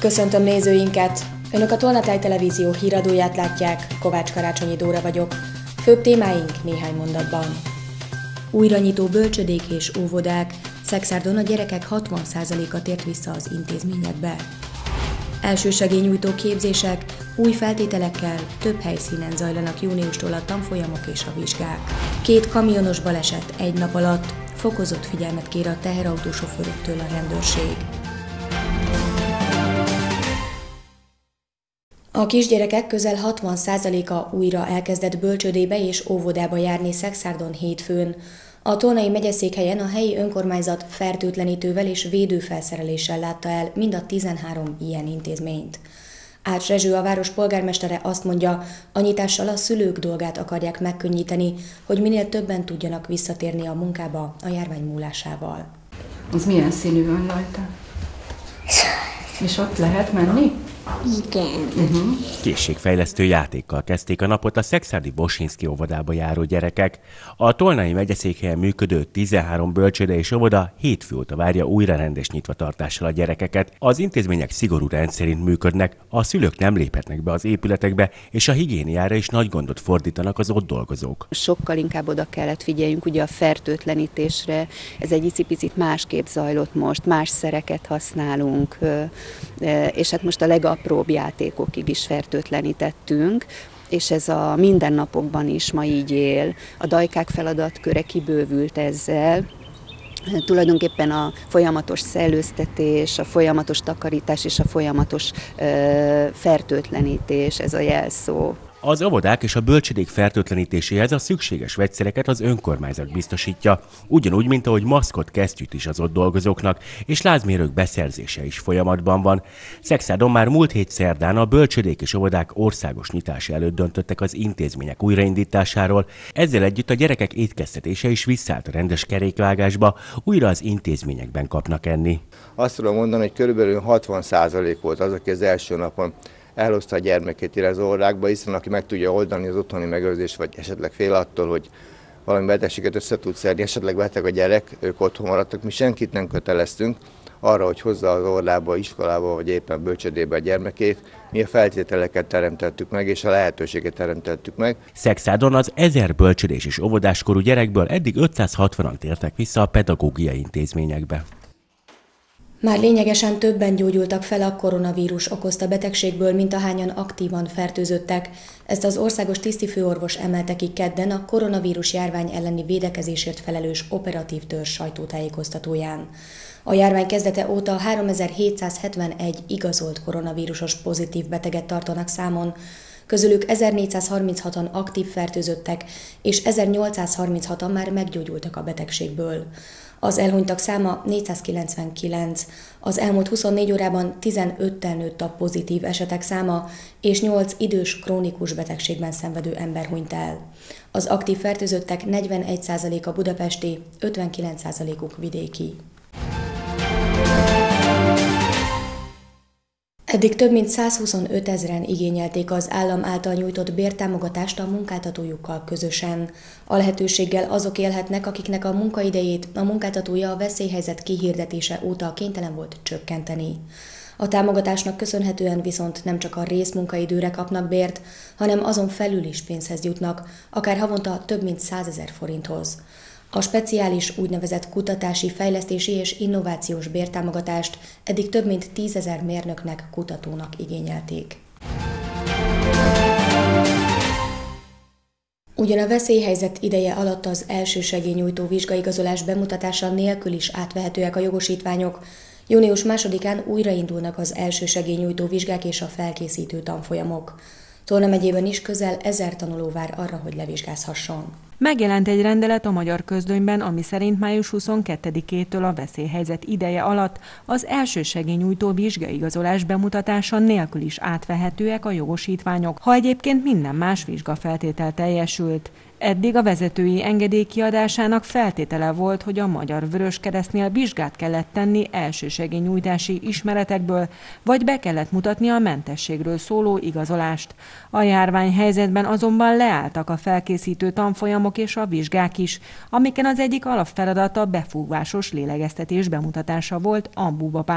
Köszöntöm nézőinket! Önök a Tolnatáj Televízió híradóját látják, Kovács Karácsonyi Dóra vagyok. Főbb témáink néhány mondatban. Újra nyitó bölcsödék és óvodák, Szekszárdon a gyerekek 60%-a tért vissza az intézményekbe. Elsősegélynyújtó képzések, új feltételekkel, több helyszínen zajlanak júniustól a tanfolyamok és a vizsgák. 2 kamionos baleset egy nap alatt, fokozott figyelmet kér a teherautósofőröktől a rendőrség. A kisgyerekek közel 60%-a újra elkezdett bölcsődébe és óvodába járni Szekszárdon hétfőn. A Tolnai megyeszékhelyen a helyi önkormányzat fertőtlenítővel és védőfelszereléssel látta el mind a 13 ilyen intézményt. Ács Rezső, a város polgármestere azt mondja, a nyitással a szülők dolgát akarják megkönnyíteni, hogy minél többen tudjanak visszatérni a munkába a járvány múlásával. Az milyen színű van rajta? És ott lehet menni? Igen. Készségfejlesztő játékkal kezdték a napot a szekszárdi Boshinszky óvodába járó gyerekek. A Tolnai megyeszékhelyen működő 13 bölcsőde és óvoda hétfő óta várja újra rendes nyitvatartással a gyerekeket. Az intézmények szigorú rendszerint működnek, a szülők nem léphetnek be az épületekbe, és a higiéniára is nagy gondot fordítanak az ott dolgozók. Sokkal inkább oda kellett figyeljünk ugye a fertőtlenítésre, ez egy icipicit másképp zajlott most, más szereket használunk, és hát most a legapróbb játékokig is fertőtlenítettünk, és ez a mindennapokban is ma így él. A dajkák feladatköre kibővült ezzel. Tulajdonképpen a folyamatos szellőztetés, a folyamatos takarítás és a folyamatos fertőtlenítés, ez a jelszó. Az óvodák és a bölcsödék fertőtlenítéséhez a szükséges vegyszereket az önkormányzat biztosítja, ugyanúgy, mint ahogy maszkot, kesztyűt is az ott dolgozóknak, és lázmérők beszerzése is folyamatban van. Szekszárdon már múlt hét szerdán a bölcsödék és óvodák országos nyitása előtt döntöttek az intézmények újraindításáról, ezzel együtt a gyerekek étkeztetése is visszaállt a rendes kerékvágásba, újra az intézményekben kapnak enni. Azt tudom mondani, hogy körülbelül 60% volt az, aki az első napon elhozta a gyermekét ide az óvodákba, hiszen aki meg tudja oldani az otthoni megőrzést, vagy esetleg fél attól, hogy valami betegséget össze tud szedni, esetleg beteg a gyerek, ők otthon maradtak. Mi senkit nem köteleztünk arra, hogy hozza az óvodába, iskolába, vagy éppen bölcsödébe a gyermekét. Mi a feltételeket teremtettük meg, és a lehetőséget teremtettük meg. Szekszárdon az 1000 bölcsödés és óvodáskorú gyerekből eddig 560-an tértek vissza a pedagógiai intézményekbe. Már lényegesen többen gyógyultak fel a koronavírus okozta betegségből, mint ahányan aktívan fertőzöttek. Ezt az országos tisztifőorvos emelte ki kedden a koronavírus járvány elleni védekezésért felelős operatív törzs sajtótájékoztatóján. A járvány kezdete óta 3771 igazolt koronavírusos pozitív beteget tartanak számon, közülük 1436-an aktív fertőzöttek, és 1836-an már meggyógyultak a betegségből. Az elhunytak száma 499, az elmúlt 24 órában 15-tel nőtt a pozitív esetek száma, és 8 idős krónikus betegségben szenvedő ember hunyt el. Az aktív fertőzöttek 41%-a budapesti, 59%-uk vidéki. Eddig több mint 125 000-en igényelték az állam által nyújtott bértámogatást a munkáltatójukkal közösen. A lehetőséggel azok élhetnek, akiknek a munkaidejét a munkáltatója a veszélyhelyzet kihirdetése óta kénytelen volt csökkenteni. A támogatásnak köszönhetően viszont nem csak a részmunkaidőre kapnak bért, hanem azon felül is pénzhez jutnak, akár havonta több mint 100 000 forinthoz. A speciális úgynevezett kutatási, fejlesztési és innovációs bértámogatást eddig több mint 10 000 mérnöknek, kutatónak igényelték. Ugyan a veszélyhelyzet ideje alatt az elsősegélynyújtó vizsgaigazolás bemutatása nélkül is átvehetőek a jogosítványok, június 2-án újraindulnak az elsősegélynyújtó vizsgák és a felkészítő tanfolyamok. Tolna megyében is közel 1000 tanuló vár arra, hogy levizsgázhasson. Megjelent egy rendelet a Magyar Közlönyben, ami szerint május 22-től a veszélyhelyzet ideje alatt az elsősegélynyújtó vizsgaigazolás bemutatása nélkül is átvehetőek a jogosítványok, ha egyébként minden más vizsgafeltétel teljesült. Eddig a vezetői engedély kiadásának feltétele volt, hogy a Magyar Vöröskeresztnél vizsgát kellett tenni elsősegélynyújtási ismeretekből, vagy be kellett mutatni a mentességről szóló igazolást. A járványhelyzetben azonban leálltak a felkészítő tanfolyamok és a vizsgák is, amiken az egyik alapfeladata befúvásos lélegeztetés bemutatása volt Ambúbapán.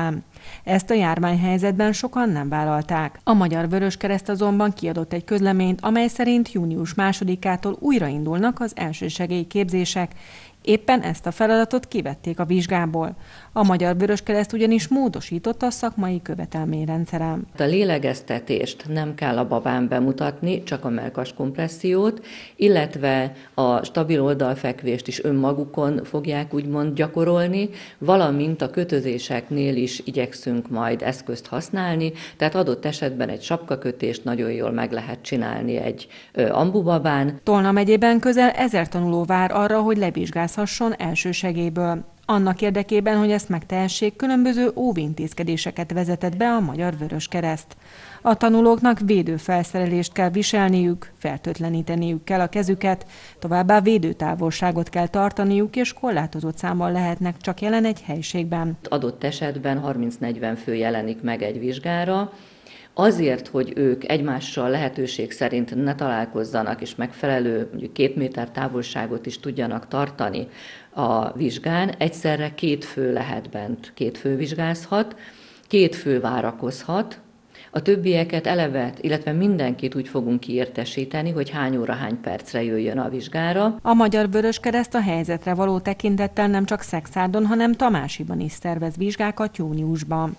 Ezt a járványhelyzetben sokan nem vállalták. A Magyar Vöröskereszt azonban kiadott egy közleményt, amely szerint június 2-ától újraindulnak az elsősegélyképzések. Éppen ezt a feladatot kivették a vizsgából. A Magyar Vöröskereszt ugyanis módosította a szakmai követelményrendszeren. A lélegeztetést nem kell a babán bemutatni, csak a mellkaskompressziót, illetve a stabil oldalfekvést is önmagukon fogják úgymond gyakorolni, valamint a kötözéseknél is igyekszünk majd eszközt használni, tehát adott esetben egy sapkakötést nagyon jól meg lehet csinálni egy ambubabán. Tolna megyében közel 1000 tanuló vár arra, hogy levizsgázhasson elsősegélyből. Annak érdekében, hogy ezt megtehessék, különböző óvintézkedéseket vezetett be a Magyar Vöröskereszt. A tanulóknak védőfelszerelést kell viselniük, fertőtleníteniük kell a kezüket, továbbá védőtávolságot kell tartaniuk, és korlátozott számban lehetnek csak jelen egy helyiségben. Adott esetben 30-40 fő jelenik meg egy vizsgára, azért, hogy ők egymással lehetőség szerint ne találkozzanak, és megfelelő mondjuk 2 méter távolságot is tudjanak tartani a vizsgán, egyszerre 2 fő lehet bent, 2 fő vizsgázhat, 2 fő várakozhat, a többieket eleve, illetve mindenkit úgy fogunk kiértesíteni, hogy hány óra, hány percre jöjjön a vizsgára. A Magyar Vöröskereszt a helyzetre való tekintettel nem csak Szexárdon, hanem Tamásiban is szervez vizsgákat júniusban.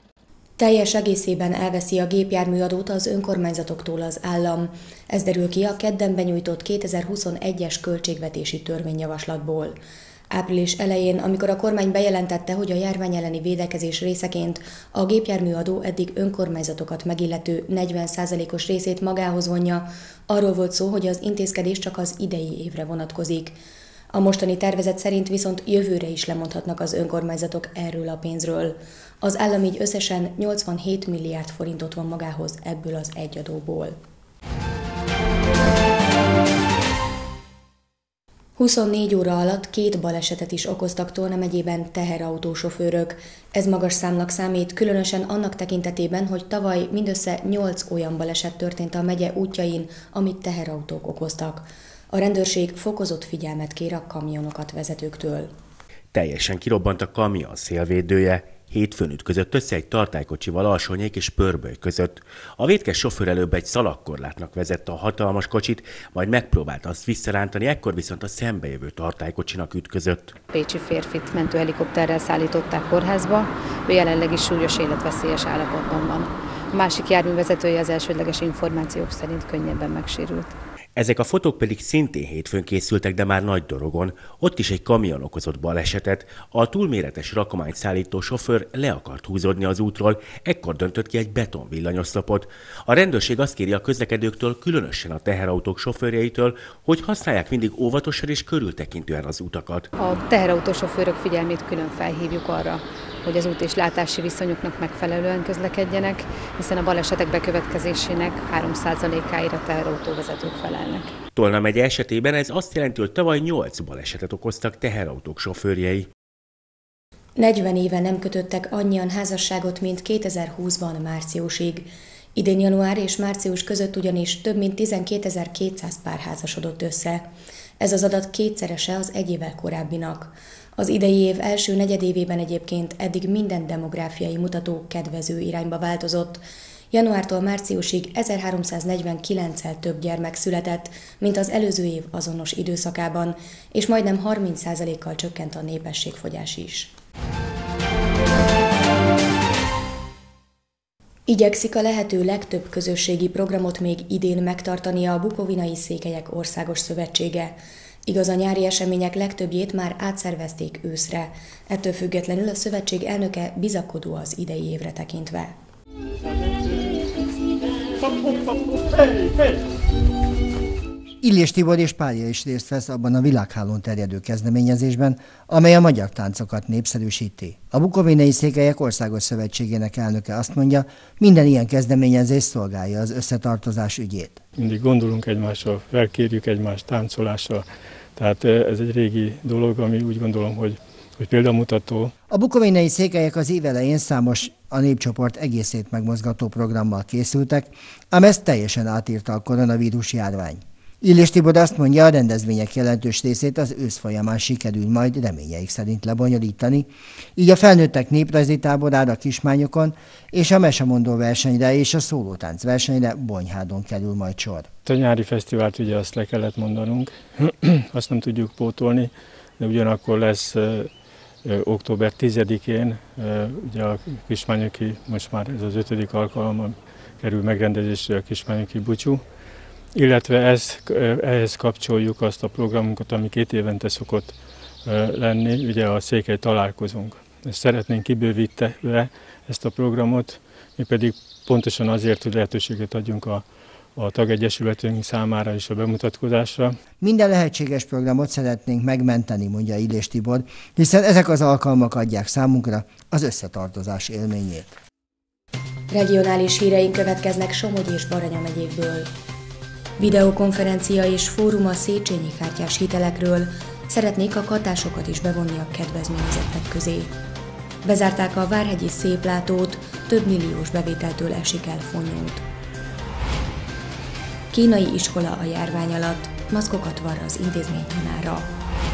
Teljes egészében elveszi a gépjárműadót az önkormányzatoktól az állam. Ez derül ki a kedden benyújtott 2021-es költségvetési törvényjavaslatból. Április elején, amikor a kormány bejelentette, hogy a járvány elleni védekezés részeként a gépjárműadó eddig önkormányzatokat megillető 40%-os részét magához vonja, arról volt szó, hogy az intézkedés csak az idei évre vonatkozik. A mostani tervezet szerint viszont jövőre is lemondhatnak az önkormányzatok erről a pénzről. Az állam így összesen 87 milliárd forintot von magához ebből az egy adóból. 24 óra alatt 2 balesetet is okoztak Tolna megyében teherautósofőrök. Ez magas számnak számít, különösen annak tekintetében, hogy tavaly mindössze 8 olyan baleset történt a megye útjain, amit teherautók okoztak. A rendőrség fokozott figyelmet kér a kamionokat vezetőktől. Teljesen kirobbant a kamion szélvédője. Hétfőn ütközött össze egy tartálykocsival Alsonyék és Pörböly között. A vétkes sofőr előbb egy szalagkorlátnak vezette a hatalmas kocsit, majd megpróbálta azt visszarántani, ekkor viszont a szembejövő tartálykocsinak ütközött. Pécsi férfit mentőhelikopterrel szállították kórházba, ő jelenleg is súlyos életveszélyes állapotban van. A másik járművezetője az elsődleges információk szerint könnyebben megsérült. Ezek a fotók pedig szintén hétfőn készültek, de már Nagydorogon. Ott is egy kamion okozott balesetet. A túlméretes rakományt szállító sofőr le akart húzódni az útról, ekkor döntött ki egy betonvillanyoszlopot. A rendőrség azt kéri a közlekedőktől, különösen a teherautók sofőrjeitől, hogy használják mindig óvatosan és körültekintően az utakat. A teherautósofőrök figyelmét külön felhívjuk arra, hogy az út és látási viszonyoknak megfelelően közlekedjenek, hiszen a balesetek bekövetkezésének 3%-áért a teherautóvezetők felelnek. Tolna megye esetében ez azt jelenti, hogy tavaly 8 balesetet okoztak teherautók sofőrjei. 40 éve nem kötöttek annyian házasságot, mint 2020-ban márciusig. Idén január és március között ugyanis több mint 12.200 pár házasodott össze. Ez az adat kétszerese az egy évvel korábbinak. Az idei év első negyedévében egyébként eddig minden demográfiai mutató kedvező irányba változott. Januártól márciusig 1349-el több gyermek született, mint az előző év azonos időszakában, és majdnem 30%-kal csökkent a népességfogyás is. Igyekszik a lehető legtöbb közösségi programot még idén megtartania a Bukovinai Székelyek Országos Szövetsége. Igaz, a nyári események legtöbbjét már átszervezték őszre. Ettől függetlenül a szövetség elnöke bizakodó az idei évre tekintve. Illés Tibor és párja is részt vesz abban a világhálón terjedő kezdeményezésben, amely a magyar táncokat népszerűsíti. A Bukovinai Székelyek Országos Szövetségének elnöke azt mondja, minden ilyen kezdeményezés szolgálja az összetartozás ügyét. Mindig gondolunk egymásra, felkérjük egymást táncolásra, tehát ez egy régi dolog, ami úgy gondolom, hogy példamutató. A bukovinai székelyek az év elején számos a népcsoport egészét megmozgató programmal készültek, ám ezt teljesen átírta a koronavírus járvány. Illés Tibor azt mondja, a rendezvények jelentős részét az ősz folyamán sikerül majd reményeik szerint lebonyolítani, így a felnőttek néprajzi táborára Kismányokon és a mesemondó versenyre és a szólótánc versenyre Bonyhádon kerül majd sor. A nyári fesztivált ugye azt le kellett mondanunk, azt nem tudjuk pótolni, de ugyanakkor lesz október 10-én, ugye a kismányoki, most már ez az 5. alkalommal kerül megrendezésre a kismányoki búcsú, illetve ehhez kapcsoljuk azt a programunkat, ami 2 évente szokott lenni, ugye a székely találkozunk. Ezt szeretnénk kibővítve ezt a programot, mi pedig pontosan azért, hogy lehetőséget adjunk a tagegyesületünk számára és a bemutatkozásra. Minden lehetséges programot szeretnénk megmenteni, mondja Illés Tibor, hiszen ezek az alkalmak adják számunkra az összetartozás élményét. Regionális híreink következnek Somogy és Baranya megyékből. Videokonferencia és fórum a Széchenyi kártyás hitelekről, szeretnék a katásokat is bevonni a kedvezményezettek közé. Bezárták a várhegyi széplátót, több milliós bevételtől esik el Fonyód. Kínai iskola a járvány alatt, maszkokat varr az intézmény tanára.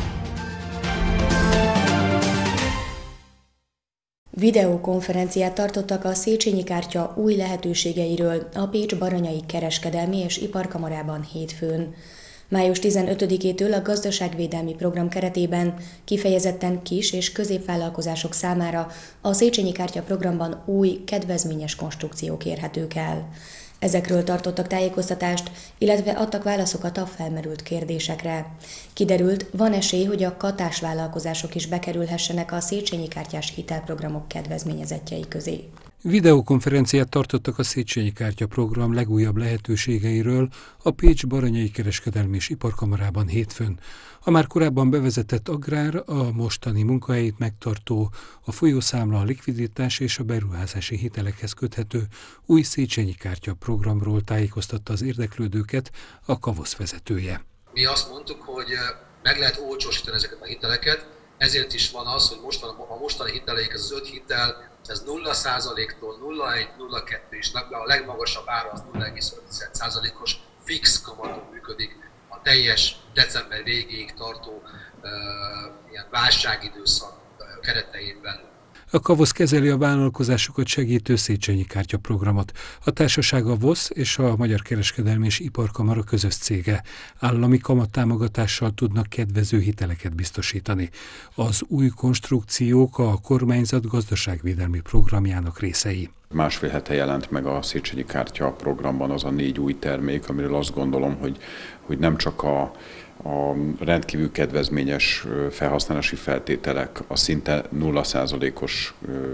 Videokonferenciát tartottak a Széchenyi kártya új lehetőségeiről a Pécs-Baranyai Kereskedelmi és Iparkamarában hétfőn. Május 15-től a gazdaságvédelmi program keretében kifejezetten kis- és középvállalkozások számára a Széchenyi kártya programban új, kedvezményes konstrukciók érhetők el. Ezekről tartottak tájékoztatást, illetve adtak válaszokat a felmerült kérdésekre. Kiderült, van esély, hogy a katás vállalkozások is bekerülhessenek a Széchenyi kártyás hitelprogramok kedvezményezettjei közé. Videokonferenciát tartottak a Széchenyi kártya program legújabb lehetőségeiről a Pécs-Baranyai Kereskedelmi és Iparkamarában hétfőn. A már korábban bevezetett agrár, a mostani munkahelyét megtartó, a folyószámla, a likviditás és a beruházási hitelekhez köthető új Széchenyi kártya programról tájékoztatta az érdeklődőket a KAVOSZ vezetője. Mi azt mondtuk, hogy meg lehet olcsósítani ezeket a hiteleket, ezért is van az, hogy a mostani hiteleik, ez az 5 hitel, ez 0%-tól 0,1-0,2 és a legmagasabb ára az 0,5%-os fix kamaton működik a teljes december végéig tartó ilyen válságidőszak kereteiben. A KAVOSZ kezeli a vállalkozásokat segítő Széchenyi kártya programot. A társaság a VOSZ és a Magyar Kereskedelmi és Iparkamara közös cége. Állami kamattámogatással tudnak kedvező hiteleket biztosítani. Az új konstrukciók a kormányzat gazdaságvédelmi programjának részei. Másfél hete jelent meg a Széchenyi kártya programban az a 4 új termék, amiről azt gondolom, hogy nem csak a rendkívül kedvezményes felhasználási feltételek, a szinte 0%-os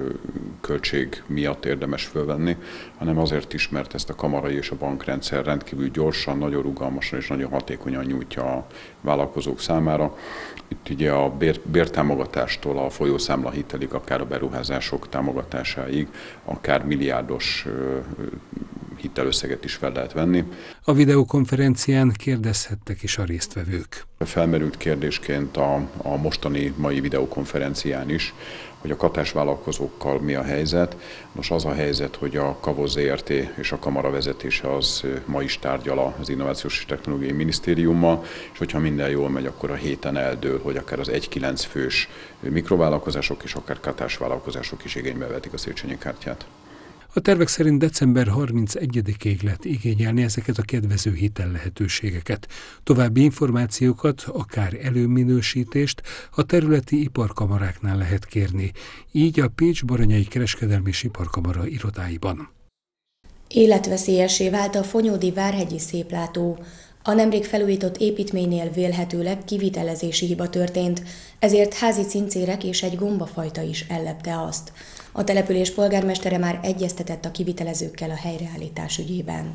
költség miatt érdemes fölvenni, hanem azért is, mert ezt a kamarai és a bankrendszer rendkívül gyorsan, nagyon rugalmasan és nagyon hatékonyan nyújtja a vállalkozók számára. Itt ugye a bértámogatástól a folyószámla hitelig, akár a beruházások támogatásáig, akár milliárdos hitelösszeget is fel lehet venni. A videokonferencián kérdezhettek is a résztvevők. Felmerült kérdésként a mostani mai videokonferencián is, hogy a katásvállalkozókkal mi a helyzet. Nos, az a helyzet, hogy a KAVOSZ Zrt. És a kamara vezetése az ma is tárgyal az Innovációs és Technológiai Minisztériummal, és hogyha minden jól megy, akkor a héten eldől, hogy akár az 1-9 fős mikrovállalkozások és akár katásvállalkozások is igénybe vetik a Széchenyi kártyát. A tervek szerint december 31-ig lehet igényelni ezeket a kedvező hitellehetőségeket. További információkat, akár előminősítést a területi iparkamaráknál lehet kérni, így a Pécs-Baranyai Kereskedelmi és Iparkamara irodáiban. Életveszélyessé vált a fonyódi várhegyi széplátó. A nemrég felújított építménynél vélhetőleg kivitelezési hiba történt, ezért házi cincérek és egy gombafajta is ellepte azt. A település polgármestere már egyeztetett a kivitelezőkkel a helyreállítás ügyében.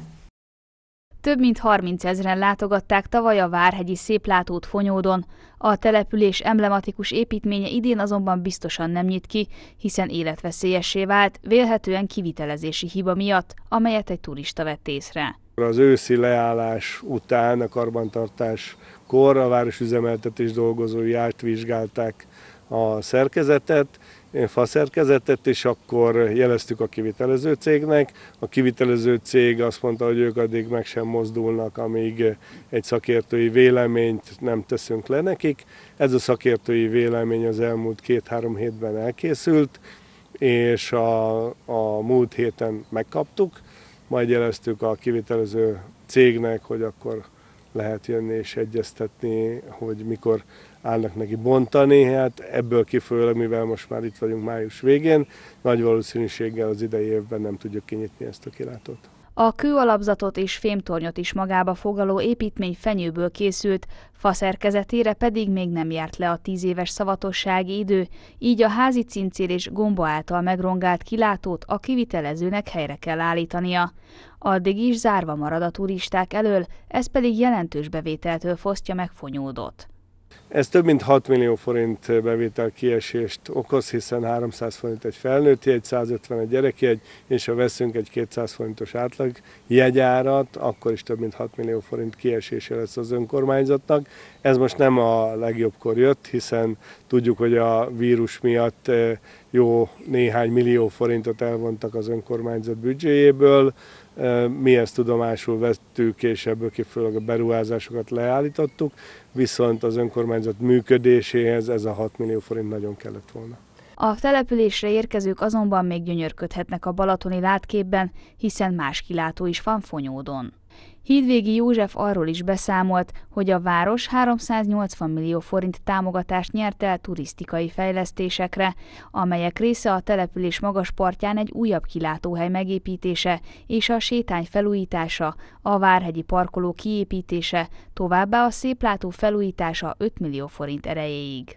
Több mint 30 000-en látogatták tavaly a várhegyi széplátót Fonyódon. A település emblematikus építménye idén azonban biztosan nem nyit ki, hiszen életveszélyessé vált, vélhetően kivitelezési hiba miatt, amelyet egy turista vett észre. Az őszi leállás után, a karbantartáskor a városüzemeltetés dolgozói átvizsgálták a szerkezetet, faszerkezetet, és akkor jeleztük a kivitelező cégnek. A kivitelező cég azt mondta, hogy ők addig meg sem mozdulnak, amíg egy szakértői véleményt nem teszünk le nekik. Ez a szakértői vélemény az elmúlt 2-3 hétben elkészült, és a múlt héten megkaptuk, majd jeleztük a kivitelező cégnek, hogy akkor lehet jönni és egyeztetni, hogy mikor állnak neki bontani. Hát ebből kifolyólag, mivel most már itt vagyunk május végén, nagy valószínűséggel az idei évben nem tudjuk kinyitni ezt a kilátót. A kőalapzatot és fémtornyot is magába foglaló építmény fenyőből készült, faszerkezetére pedig még nem járt le a 10 éves szavatossági idő, így a házi cincér és gomba által megrongált kilátót a kivitelezőnek helyre kell állítania. Addig is zárva marad a turisták elől, ez pedig jelentős bevételtől fosztja meg Fonyódot. Ez több mint 6 millió forint bevétel kiesést okoz, hiszen 300 forint egy felnőtti jegy, 150 egy gyerekjegy, és ha veszünk egy 200 forintos átlag jegyárat, akkor is több mint 6 millió forint kiesése lesz az önkormányzatnak. Ez most nem a legjobbkor jött, hiszen tudjuk, hogy a vírus miatt jó néhány millió forintot elvontak az önkormányzat büdzséjéből. Mi ezt tudomásul vettük, és ebből kifolyólag a beruházásokat leállítottuk, viszont az önkormányzat működéséhez ez a 6 millió forint nagyon kellett volna. A településre érkezők azonban még gyönyörködhetnek a balatoni látképben, hiszen más kilátó is van Fonyódon. Hídvégi József arról is beszámolt, hogy a város 380 millió forint támogatást nyert el turisztikai fejlesztésekre, amelyek része a település magas partján egy újabb kilátóhely megépítése és a sétány felújítása, a várhegyi parkoló kiépítése, továbbá a széplátó felújítása 5 millió forint erejéig.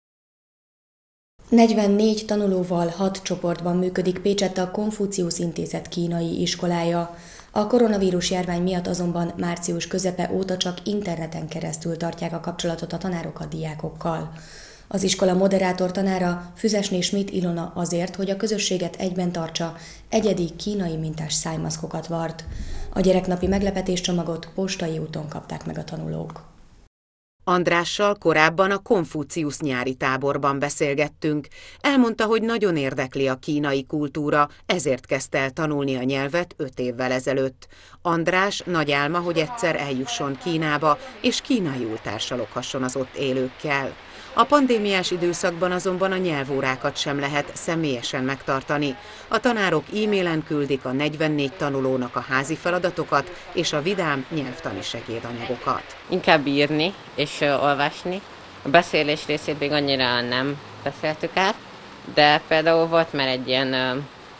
44 tanulóval 6 csoportban működik Pécsett a Konfuciusz Intézet kínai iskolája. A koronavírus járvány miatt azonban március közepe óta csak interneten keresztül tartják a kapcsolatot a tanárok a diákokkal. Az iskola moderátor tanára Füzesné Schmidt Ilona azért, hogy a közösséget egyben tartsa, egyedi kínai mintás szájmaszkokat vart. A gyereknapi meglepetéscsomagot postai úton kapták meg a tanulók. Andrással korábban a Konfuciusz nyári táborban beszélgettünk. Elmondta, hogy nagyon érdekli a kínai kultúra, ezért kezdte el tanulni a nyelvet 5 évvel ezelőtt. András nagy álma, hogy egyszer eljusson Kínába, és kínaiul társaloghatson az ott élőkkel. A pandémiás időszakban azonban a nyelvórákat sem lehet személyesen megtartani. A tanárok e-mailen küldik a 44 tanulónak a házi feladatokat és a vidám nyelvtani segédanyagokat. Inkább írni és olvasni. A beszélés részét még annyira nem beszéltük át, de például volt már egy ilyen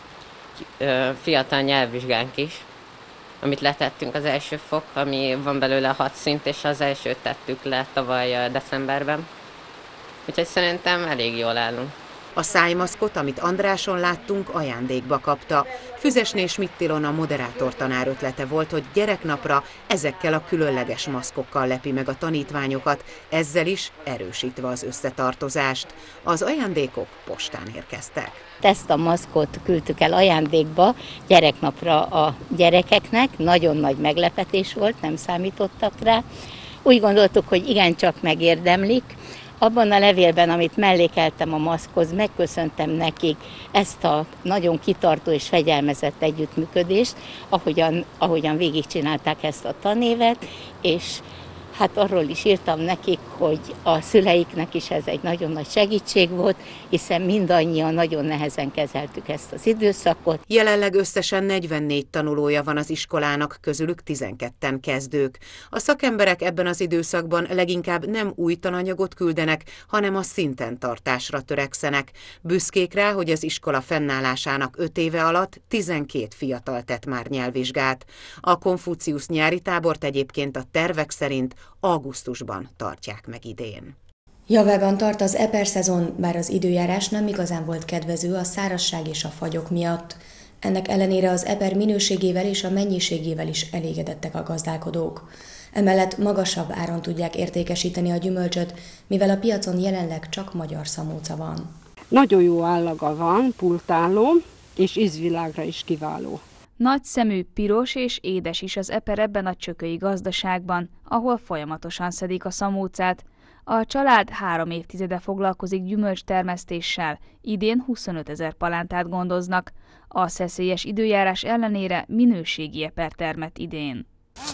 fiatal nyelvvizsgánk is, amit letettünk az első fok, ami van belőle 6 szint, és az elsőt tettük le tavaly decemberben. Úgyhogy szerintem elég jól állunk. A szájmaszkot, amit Andráson láttunk, ajándékba kapta. Füzesné Schmidt Ilona moderátor tanár ötlete volt, hogy gyereknapra ezekkel a különleges maszkokkal lepi meg a tanítványokat, ezzel is erősítve az összetartozást. Az ajándékok postán érkeztek. Ezt a maszkot küldtük el ajándékba gyereknapra a gyerekeknek, nagyon nagy meglepetés volt, nem számítottak rá. Úgy gondoltuk, hogy igencsak megérdemlik. Abban a levélben, amit mellékeltem a maszkhoz, megköszöntem nekik ezt a nagyon kitartó és fegyelmezett együttműködést, ahogyan végigcsinálták ezt a tanévet, és hát arról is írtam nekik, hogy a szüleiknek is ez egy nagyon nagy segítség volt, hiszen mindannyian nagyon nehezen kezeltük ezt az időszakot. Jelenleg összesen 44 tanulója van az iskolának, közülük 12-en kezdők. A szakemberek ebben az időszakban leginkább nem új tananyagot küldenek, hanem a szinten tartásra törekszenek. Büszkék rá, hogy az iskola fennállásának 5 éve alatt 12 fiatal tett már nyelvvizsgát. A Konfuciusz nyári tábort egyébként a tervek szerint augusztusban tartják meg idén. Javában tart az eper szezon, bár az időjárás nem igazán volt kedvező a szárazság és a fagyok miatt. Ennek ellenére az eper minőségével és a mennyiségével is elégedettek a gazdálkodók. Emellett magasabb áron tudják értékesíteni a gyümölcsöt, mivel a piacon jelenleg csak magyar szamóca van. Nagyon jó állaga van, pultáló, és ízvilágra is kiváló. Nagyszemű, piros és édes is az eper ebben a csökői gazdaságban, ahol folyamatosan szedik a szamócát. A család 3 évtizede foglalkozik gyümölcstermesztéssel, idén 25 000 palántát gondoznak. A szeszélyes időjárás ellenére minőségi eper termett idén.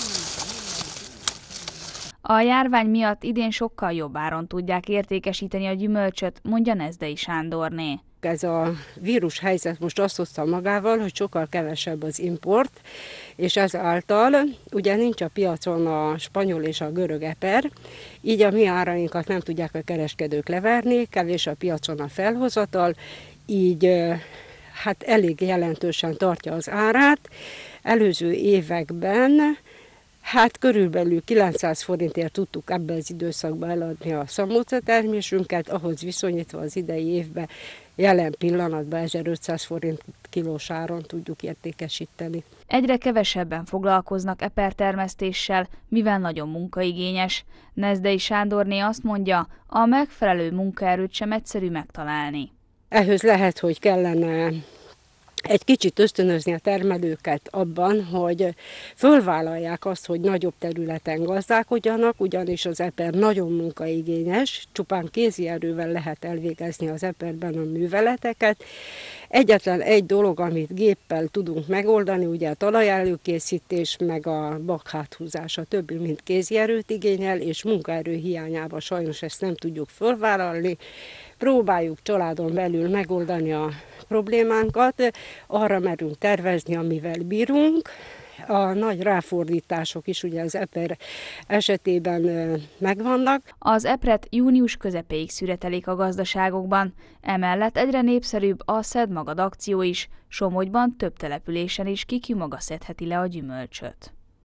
A járvány miatt idén sokkal jobb áron tudják értékesíteni a gyümölcsöt, mondja Nezdei Sándorné. Ez a vírus helyzet most azt hozta magával, hogy sokkal kevesebb az import, és ezáltal ugye nincs a piacon a spanyol és a görög eper, így a mi árainkat nem tudják a kereskedők leverni, kevés a piacon a felhozatal, így hát elég jelentősen tartja az árát. Előző években hát körülbelül 900 forintért tudtuk ebben az időszakban eladni a szamóca termésünket, ahhoz viszonyítva az idei évben jelen pillanatban 1500 forint kilós áron tudjuk értékesíteni. Egyre kevesebben foglalkoznak epertermesztéssel, mivel nagyon munkaigényes. Nezdei Sándorné azt mondja, a megfelelő munkaerőt sem egyszerű megtalálni. Ehhez lehet, hogy kellene egy kicsit ösztönözni a termelőket abban, hogy fölvállalják azt, hogy nagyobb területen gazdálkodjanak, ugyanis az eper nagyon munkaigényes, csupán kézi erővel lehet elvégezni az eperben a műveleteket. Egyetlen egy dolog, amit géppel tudunk megoldani, ugye a talajelőkészítés, meg a bakháthúzás, a többi, mint kézi erőt igényel, és munkaerő hiányában sajnos ezt nem tudjuk fölvállalni. Próbáljuk családon belül megoldani a problémánkat, arra merünk tervezni, amivel bírunk. A nagy ráfordítások is ugye az eper esetében megvannak. Az epret június közepéig szüretelik a gazdaságokban. Emellett egyre népszerűbb a Szedd magad akció is. Somogyban több településen is ki maga szedheti le a gyümölcsöt.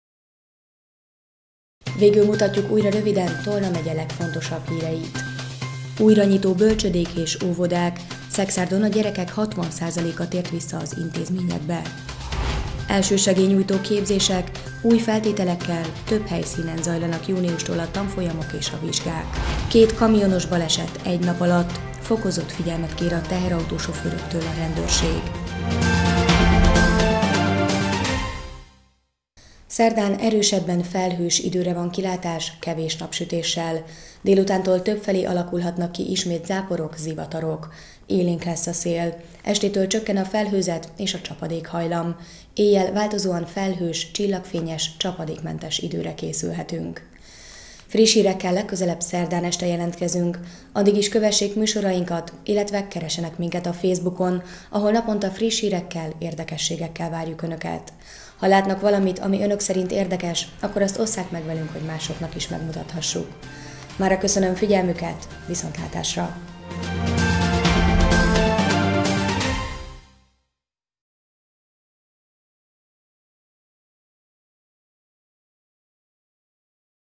Végül mutatjuk újra röviden Tolna megye legfontosabb híreit. Újra nyitó bölcsödék és óvodák, Szekszárdon a gyerekek 60%-a tért vissza az intézményekbe. Elsősegélynyújtó képzések, új feltételekkel több helyszínen zajlanak júniustól a tanfolyamok és a vizsgák. 2 kamionos baleset egy nap alatt, fokozott figyelmet kér a teherautósofőröktől a rendőrség. Szerdán erősebben felhős időre van kilátás, kevés napsütéssel. Délutántól többfelé alakulhatnak ki ismét záporok, zivatarok. Élénk lesz a szél. Estétől csökken a felhőzet és a csapadékhajlam. Éjjel változóan felhős, csillagfényes, csapadékmentes időre készülhetünk. Friss hírekkel legközelebb szerdán este jelentkezünk. Addig is kövessék műsorainkat, illetve keresenek minket a Facebookon, ahol naponta friss hírekkel, érdekességekkel várjuk Önöket. Ha látnak valamit, ami Önök szerint érdekes, akkor azt osszák meg velünk, hogy másoknak is megmutathassuk. Mára köszönöm figyelmüket, viszontlátásra!